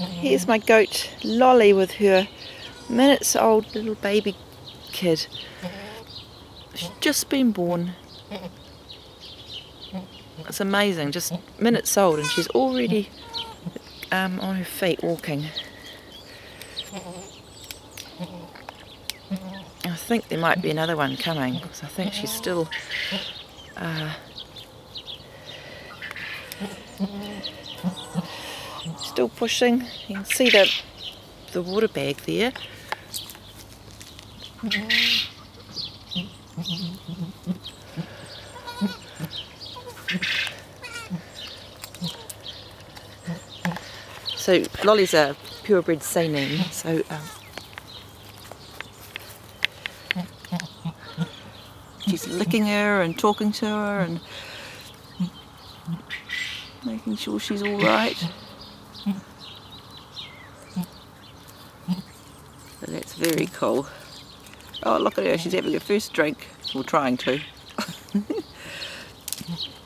Here's my goat Lolly with her minutes old little baby kid. She's just been born. It's amazing, just minutes old, and she's already on her feet walking. I think there might be another one coming, because I think she's still pushing. You can see the water bag there. So Lolly's a purebred Saineem, so she's licking her and talking to her and making sure she's all right. So that's very cool. Oh, look at her, she's having her first drink, or trying to.